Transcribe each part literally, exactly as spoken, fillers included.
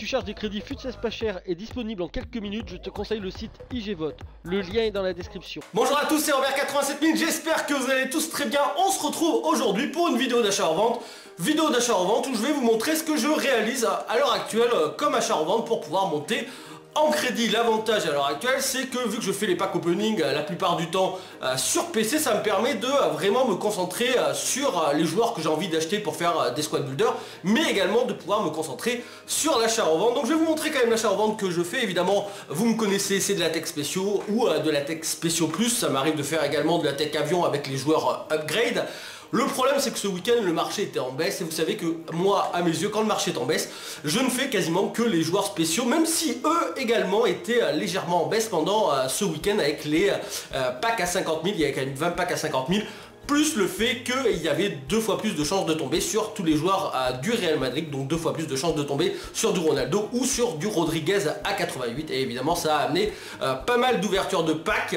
tu cherches des crédits Futures pas cher et disponibles en quelques minutes, je te conseille le site I G Vote. Le lien est dans la description. Bonjour à tous, c'est Robert quatre-vingt-sept mille, j'espère que vous allez tous très bien. On se retrouve aujourd'hui pour une vidéo d'achat-revente. Vidéo d'achat-revente où je vais vous montrer ce que je réalise à l'heure actuelle comme achat-revente pour pouvoir monter en crédit. L'avantage à l'heure actuelle, c'est que vu que je fais les packs opening euh, la plupart du temps euh, sur P C, ça me permet de euh, vraiment me concentrer euh, sur euh, les joueurs que j'ai envie d'acheter pour faire euh, des squad builders, mais également de pouvoir me concentrer sur l'achat-revente. Donc je vais vous montrer quand même l'achat-revente que je fais. Évidemment, vous me connaissez, c'est de la tech spéciaux ou euh, de la tech spéciaux plus. Ça m'arrive de faire également de la tech avion avec les joueurs euh, upgrade. Le problème, c'est que ce week-end le marché était en baisse et vous savez que moi, à mes yeux, quand le marché est en baisse, je ne fais quasiment que les joueurs spéciaux, même si eux également étaient euh, légèrement en baisse pendant euh, ce week-end avec les euh, packs à cinquante mille. Il y avait quand même vingt packs à cinquante mille, plus le fait qu'il y avait deux fois plus de chances de tomber sur tous les joueurs euh, du Real Madrid, donc deux fois plus de chances de tomber sur du Ronaldo ou sur du Rodriguez à quatre-vingt-huit, et évidemment ça a amené euh, pas mal d'ouvertures de packs.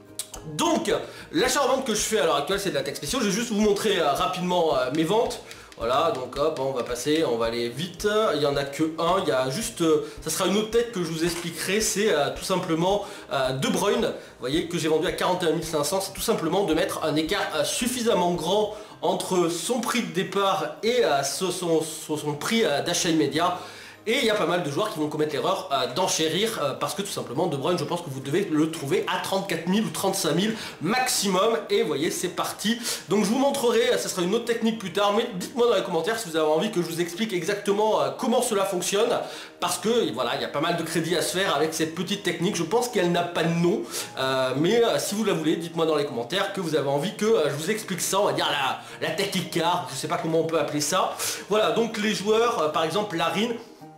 Donc l'achat-revente que je fais à l'heure actuelle, c'est de la tech spéciaux. Je vais juste vous montrer euh, rapidement euh, mes ventes. Voilà, donc hop, on va passer, on va aller vite. Il n'y en a que un, il y a juste, euh, ça sera une autre tech que je vous expliquerai. C'est euh, tout simplement euh, De Bruyne, vous voyez, que j'ai vendu à quarante et un mille cinq cents. C'est tout simplement de mettre un écart euh, suffisamment grand entre son prix de départ et euh, son, son, son, son prix euh, d'achat immédiat. Et il y a pas mal de joueurs qui vont commettre l'erreur euh, d'enchérir euh, parce que tout simplement De Bruyne, je pense que vous devez le trouver à trente-quatre mille ou trente-cinq mille maximum. Et vous voyez, c'est parti. Donc je vous montrerai, ce sera une autre technique plus tard, mais dites-moi dans les commentaires si vous avez envie que je vous explique exactement euh, comment cela fonctionne, parce que voilà, il y a pas mal de crédits à se faire avec cette petite technique. Je pense qu'elle n'a pas de nom, euh, mais euh, si vous la voulez, dites-moi dans les commentaires que vous avez envie que euh, je vous explique ça. On va dire la, la technique car, je sais pas comment on peut appeler ça. Voilà, donc les joueurs, euh, par exemple Larin,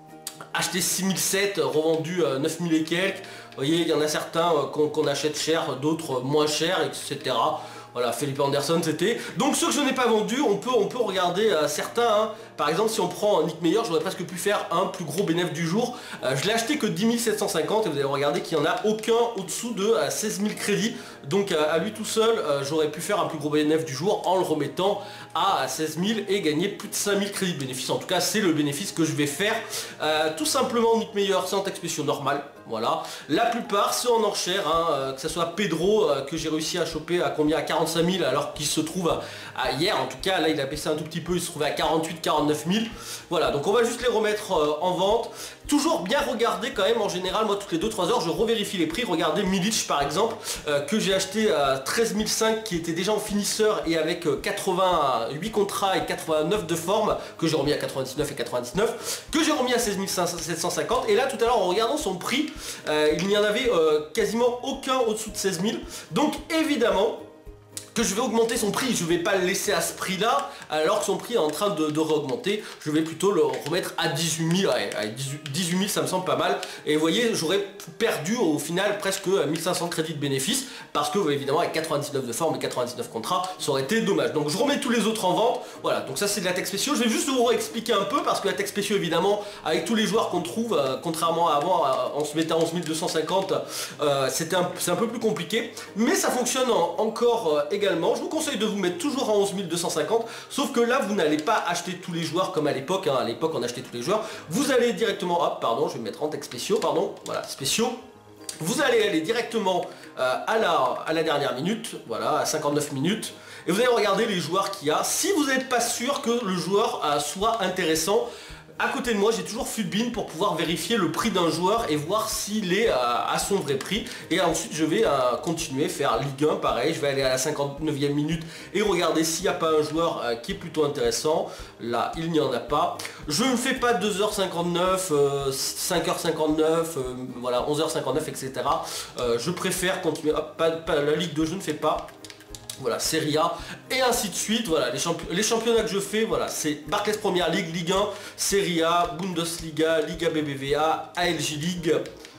acheté six mille sept, revendu euh, neuf mille et quelques. Vous voyez, il y en a certains euh, qu'on qu'on achète cher, d'autres moins cher, et cetera. Voilà, Felipe Anderson c'était. Donc ceux que je n'ai pas vendus, on peut, on peut regarder euh, certains. Hein. Par exemple, si on prend Nick Meyer, j'aurais presque pu faire un plus gros bénéfice du jour. Euh, je l'ai acheté que dix mille sept cent cinquante et vous allez regarder qu'il n'y en a aucun au-dessous de euh, seize mille crédits. Donc euh, à lui tout seul, euh, j'aurais pu faire un plus gros bénéfice du jour en le remettant à seize mille et gagner plus de cinq mille crédits de bénéfice. En tout cas, c'est le bénéfice que je vais faire. Euh, tout simplement, Nick Meyer, c'est en tech spéciaux normal. Voilà, la plupart c'est en enchère, hein, euh, que ce soit Pedro euh, que j'ai réussi à choper à combien, à quarante-cinq mille, alors qu'il se trouve à, à hier, en tout cas là il a baissé un tout petit peu, il se trouvait à quarante-huit quarante-neuf mille. Voilà, donc on va juste les remettre euh, en vente. Toujours bien regarder quand même, en général moi toutes les deux trois heures je revérifie les prix. Regardez Milic par exemple, euh, que j'ai acheté à treize mille cinq, qui était déjà en finisseur et avec euh, quatre-vingt-huit contrats et quatre-vingt-neuf de forme, que j'ai remis à quatre-vingt-dix-neuf et quatre-vingt-dix-neuf, que j'ai remis à seize mille sept cent cinquante. Et là tout à l'heure en regardant son prix, euh, il n'y en avait euh, quasiment aucun au-dessous de seize mille. Donc évidemment que je vais augmenter son prix, je vais pas le laisser à ce prix là alors que son prix est en train de, de réaugmenter. Je vais plutôt le remettre à dix-huit mille. Ouais, dix-huit mille ça me semble pas mal. Et vous voyez, j'aurais perdu au final presque mille cinq cents crédits de bénéfice, parce que évidemment avec quatre-vingt-dix-neuf de forme et quatre-vingt-dix-neuf contrats, ça aurait été dommage. Donc je remets tous les autres en vente. Voilà, donc ça c'est de la tech spéciaux. Je vais juste vous expliquer un peu, parce que la tech spéciaux évidemment avec tous les joueurs qu'on trouve, euh, contrairement à avant, euh, on se mettait à onze mille deux cent cinquante, euh, c'était un, c'est un peu plus compliqué, mais ça fonctionne en, encore euh, également. Je vous conseille de vous mettre toujours à onze mille deux cent cinquante, sauf que là vous n'allez pas acheter tous les joueurs comme à l'époque, hein. À l'époque on achetait tous les joueurs, vous allez directement, hop pardon, je vais me mettre en tech spéciaux, pardon, voilà, spéciaux, vous allez aller directement euh, à, la, à la dernière minute, voilà, à cinquante-neuf minutes, et vous allez regarder les joueurs qu'il y a. Si vous n'êtes pas sûr que le joueur euh, soit intéressant, à côté de moi j'ai toujours Futbin pour pouvoir vérifier le prix d'un joueur et voir s'il est euh, à son vrai prix. Et ensuite je vais euh, continuer, faire Ligue un pareil, je vais aller à la cinquante-neuvième minute et regarder s'il n'y a pas un joueur euh, qui est plutôt intéressant. Là il n'y en a pas. Je ne fais pas deux heures cinquante-neuf, euh, cinq heures cinquante-neuf, euh, voilà, onze heures cinquante-neuf, et cetera. Euh, je préfère continuer, hop, pas, pas la Ligue deux je ne fais pas. Voilà, Serie A, et ainsi de suite. Voilà, les, champi les championnats que je fais, voilà, c'est Barclays Premier League, Ligue un, Serie A, Bundesliga, Liga B B V A, A L J League,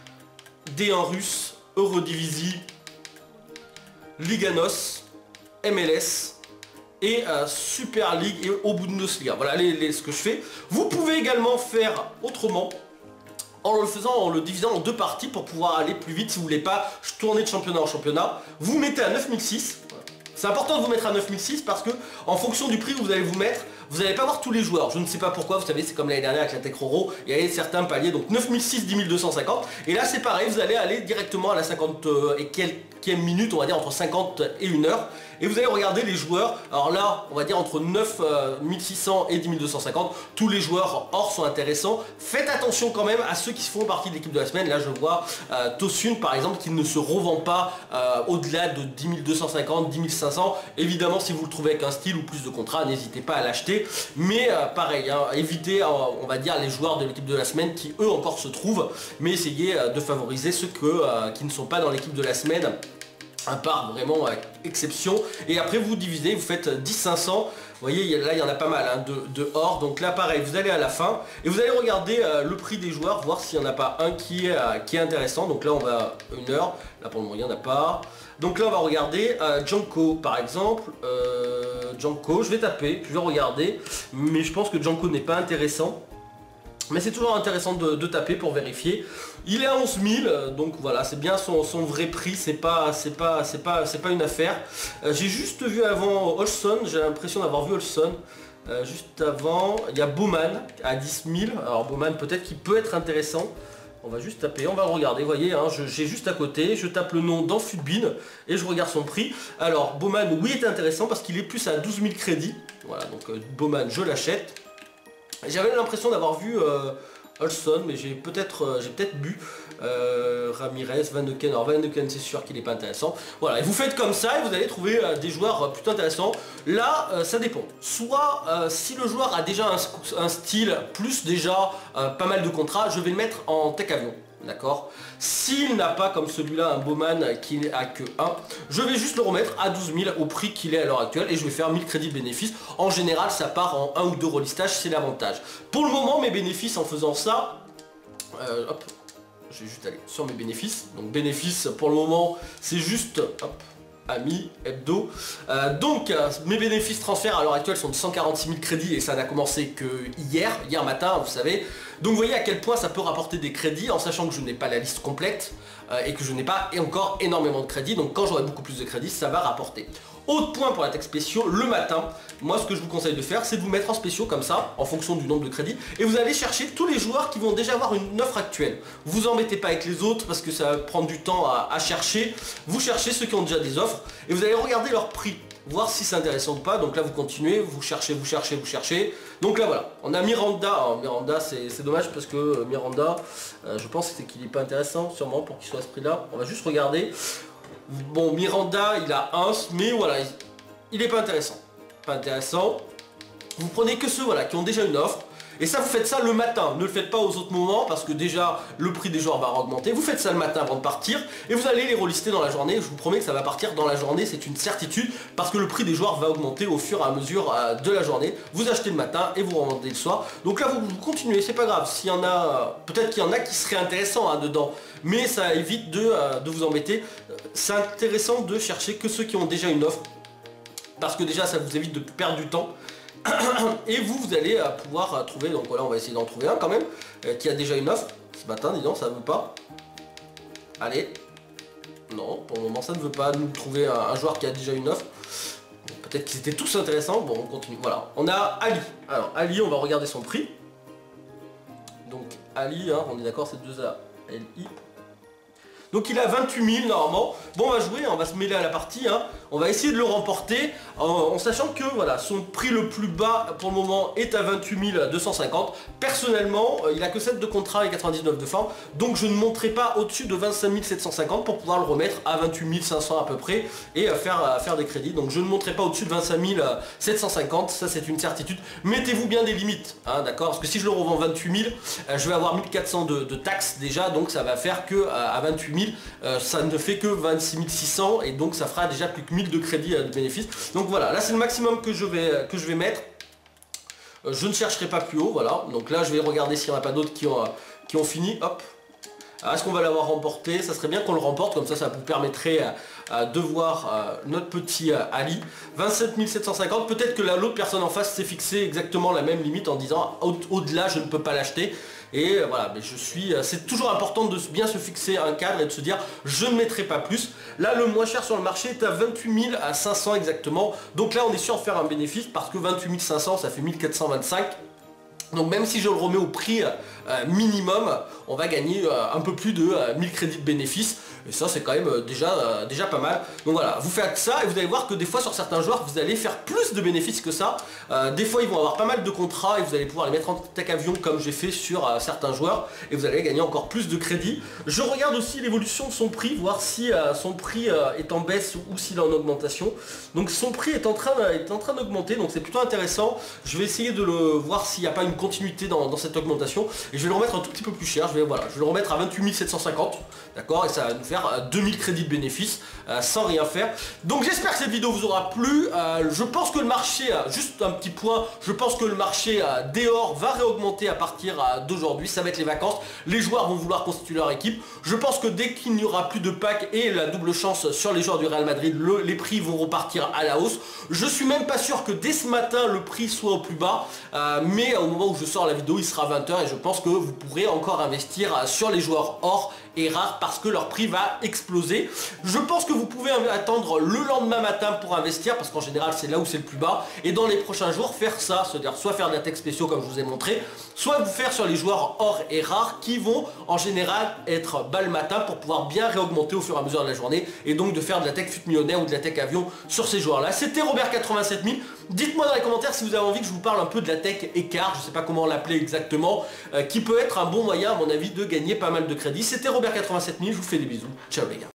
D un russe, Eurodivisie, Liga N O S, M L S et euh, Super League et au Bundesliga. Voilà les, les, ce que je fais. Vous pouvez également faire autrement, en le faisant, en le divisant en deux parties pour pouvoir aller plus vite. Si vous voulez pas tourner de championnat en championnat, vous mettez à neuf mille six. C'est important de vous mettre à neuf mille six parce que en fonction du prix où vous allez vous mettre, vous n'allez pas voir tous les joueurs, je ne sais pas pourquoi, vous savez c'est comme l'année dernière avec la Tech Roro, il y avait certains paliers, donc neuf mille six, dix mille deux cent cinquante, et là c'est pareil, vous allez aller directement à la cinquante et quelques minute, on va dire entre cinquante et une heure, et vous allez regarder les joueurs. Alors là on va dire entre neuf mille six cents et dix mille deux cent cinquante, tous les joueurs hors sont intéressants. Faites attention quand même à ceux qui se font partie de l'équipe de la semaine. Là je vois euh, Tosun par exemple qui ne se revend pas euh, au-delà de dix mille deux cent cinquante, dix mille cinq cents. Évidemment si vous le trouvez avec un style ou plus de contrats, n'hésitez pas à l'acheter, mais euh, pareil hein, évitez euh, on va dire les joueurs de l'équipe de la semaine qui eux encore se trouvent, mais essayez euh, de favoriser ceux que, euh, qui ne sont pas dans l'équipe de la semaine, à part vraiment euh, exception. Et après vous divisez, vous faites dix cinq cents. Vous voyez là il y en a pas mal hein, de, de hors. Donc là pareil, vous allez à la fin et vous allez regarder euh, le prix des joueurs, voir s'il n'y en a pas un qui est, euh, qui est intéressant. Donc là on va une heure, là pour le moment il n'y en a pas. Donc là on va regarder euh, Janko par exemple. euh, Janko, je vais taper, je vais regarder, mais je pense que Janko n'est pas intéressant. Mais c'est toujours intéressant de, de taper pour vérifier. Il est à onze mille, donc voilà, c'est bien son, son vrai prix, c'est pas, c'est pas, c'est pas, c'est pas une affaire. Euh, j'ai juste vu avant Olson, j'ai l'impression d'avoir vu Olson. Euh, juste avant, il y a Bowman à dix mille. Alors Bowman peut-être qu'il peut être intéressant. On va juste taper, on va regarder, vous voyez, hein, j'ai juste à côté, je tape le nom dans Futbin et je regarde son prix. Alors Bowman, oui, est intéressant parce qu'il est plus à douze mille crédits. Voilà, donc euh, Bowman, je l'achète. J'avais l'impression d'avoir vu euh, Olson, mais j'ai peut-être euh, j'ai peut-être bu euh, Ramirez, Van de Ken. Alors Van de Ken c'est sûr qu'il n'est pas intéressant. Voilà, et vous faites comme ça et vous allez trouver euh, des joueurs euh, plutôt intéressants. Là euh, ça dépend. Soit euh, si le joueur a déjà un, un style plus déjà euh, pas mal de contrats, je vais le mettre en tech avion. D'accord. S'il n'a pas comme celui-là un Bowman qui n'a que un, je vais juste le remettre à douze mille au prix qu'il est à l'heure actuelle et je vais faire mille crédits de bénéfices. En général ça part en un ou deux relistage, c'est l'avantage. Pour le moment mes bénéfices en faisant ça, euh, hop, je vais juste aller sur mes bénéfices. Donc bénéfices pour le moment c'est juste hop, amis, hebdo. Euh, donc euh, mes bénéfices transferts à l'heure actuelle sont de cent quarante-six mille crédits et ça n'a commencé que hier, hier matin vous savez. Donc vous voyez à quel point ça peut rapporter des crédits en sachant que je n'ai pas la liste complète euh, et que je n'ai pas encore énormément de crédits. Donc quand j'aurai beaucoup plus de crédits ça va rapporter. Autre point pour la tech spéciaux, le matin, moi ce que je vous conseille de faire c'est de vous mettre en spéciaux comme ça, en fonction du nombre de crédits, et vous allez chercher tous les joueurs qui vont déjà avoir une offre actuelle. Vous embêtez pas avec les autres parce que ça va prendre du temps à, à chercher, vous cherchez ceux qui ont déjà des offres, et vous allez regarder leur prix, voir si c'est intéressant ou pas. Donc là vous continuez, vous cherchez, vous cherchez, vous cherchez. Donc là voilà, on a Miranda. Alors Miranda c'est dommage parce que euh, Miranda, euh, je pense qu'il n'est pas intéressant sûrement pour qu'il soit à ce prix là. On va juste regarder. Bon Miranda il a un, mais voilà, il n'est pas intéressant. Pas intéressant. Vous prenez que ceux voilà, qui ont déjà une offre. Et ça vous faites ça le matin, ne le faites pas aux autres moments parce que déjà le prix des joueurs va augmenter. Vous faites ça le matin avant de partir et vous allez les relister dans la journée. Je vous promets que ça va partir dans la journée, c'est une certitude parce que le prix des joueurs va augmenter au fur et à mesure euh, de la journée. Vous achetez le matin et vous revendez le soir. Donc là vous, vous continuez, c'est pas grave. S'il y en a, peut-être qu'il y en a qui seraient intéressants hein, dedans, mais ça évite de, euh, de vous embêter. C'est intéressant de chercher que ceux qui ont déjà une offre parce que déjà ça vous évite de perdre du temps. Et vous, vous allez euh, pouvoir euh, trouver, donc voilà on va essayer d'en trouver un quand même, euh, qui a déjà une offre. Ce matin, dis donc, ça ne veut pas. Allez. Non, pour le moment ça ne veut pas nous trouver un, un joueur qui a déjà une offre. Peut-être qu'ils étaient tous intéressants, bon on continue. Voilà, on a Ali. Alors Ali, on va regarder son prix. Donc Ali, hein, on est d'accord, c'est deux A L I. Donc il a vingt-huit mille normalement. Bon on va jouer, on va se mêler à la partie, hein. On va essayer de le remporter en, en sachant que voilà, son prix le plus bas pour le moment est à vingt-huit mille deux cent cinquante. Personnellement, euh, il a que sept de contrat et quatre-vingt-dix-neuf de forme, donc je ne monterai pas au-dessus de vingt-cinq mille sept cent cinquante pour pouvoir le remettre à vingt-huit mille cinq cents à peu près et euh, faire, euh, faire des crédits. Donc je ne monterai pas au-dessus de vingt-cinq mille sept cent cinquante, ça c'est une certitude. Mettez-vous bien des limites, hein, d'accord? Parce que si je le revends vingt-huit mille, euh, je vais avoir mille quatre cents de, de taxes déjà, donc ça va faire que euh, à vingt-huit mille, euh, ça ne fait que vingt-six mille six cents et donc ça fera déjà plus que mille de crédit euh, de bénéfice. Donc voilà, là c'est le maximum que je vais, que je vais mettre. Euh, je ne chercherai pas plus haut, voilà. Donc là je vais regarder s'il n'y en a pas d'autres qui ont, euh, qui ont fini. Hop. Est-ce qu'on va l'avoir remporté? Ça serait bien qu'on le remporte, comme ça ça vous permettrait euh, euh, de voir euh, notre petit euh, Ali. vingt-sept mille sept cent cinquante, peut-être que l'autre personne en face s'est fixé exactement la même limite en disant au-delà je ne peux pas l'acheter. Et euh, voilà, mais je suis. Euh, c'est toujours important de bien se fixer un cadre et de se dire je ne mettrai pas plus. Là le moins cher sur le marché est à vingt-huit mille cinq cents exactement. Donc là on est sûr de faire un bénéfice parce que vingt-huit mille cinq cents ça fait mille quatre cent vingt-cinq. Donc même si je le remets au prix euh, minimum, on va gagner euh, un peu plus de euh, mille crédits de bénéfice. Et ça c'est quand même euh, déjà, euh, déjà pas mal. Donc voilà, vous faites ça et vous allez voir que des fois sur certains joueurs vous allez faire plus de bénéfices que ça. Euh, des fois ils vont avoir pas mal de contrats et vous allez pouvoir les mettre en tech avion comme j'ai fait sur euh, certains joueurs. Et vous allez gagner encore plus de crédits. Je regarde aussi l'évolution de son prix, voir si euh, son prix euh, est en baisse ou s'il est en augmentation. Donc son prix est en train, est en train d'augmenter, donc c'est plutôt intéressant. Je vais essayer de le voir s'il n'y a pas une continuité dans, dans cette augmentation. Et je vais le remettre un tout petit peu plus cher. Je vais, voilà, je vais le remettre à vingt-huit mille sept cent cinquante. D'accord, et ça va nous faire euh, deux mille crédits de bénéfice euh, sans rien faire. Donc j'espère que cette vidéo vous aura plu. Euh, je pense que le marché, euh, juste un petit point, je pense que le marché euh, Deor va réaugmenter à partir euh, d'aujourd'hui. Ça va être les vacances. Les joueurs vont vouloir constituer leur équipe. Je pense que dès qu'il n'y aura plus de packs et la double chance sur les joueurs du Real Madrid, le, les prix vont repartir à la hausse. Je suis même pas sûr que dès ce matin le prix soit au plus bas. Euh, mais au moment où je sors la vidéo, il sera vingt heures et je pense que vous pourrez encore investir euh, sur les joueurs or et rares parce que leur prix va exploser. Je pense que vous pouvez attendre le lendemain matin pour investir parce qu'en général c'est là où c'est le plus bas et dans les prochains jours faire ça, c'est-à-dire soit faire des attacks spéciaux comme je vous ai montré, soit vous faire sur les joueurs or et rares qui vont en général être bas le matin pour pouvoir bien réaugmenter au fur et à mesure de la journée et donc de faire de la tech fut millionnaire ou de la tech avion sur ces joueurs là. C'était Robert quatre-vingt-sept mille. Dites-moi dans les commentaires si vous avez envie que je vous parle un peu de la tech écart, je sais pas comment l'appeler exactement, euh, qui peut être un bon moyen à mon avis de gagner pas mal de crédits. C'était Robert quatre-vingt-sept mille, je vous fais des bisous, ciao les gars.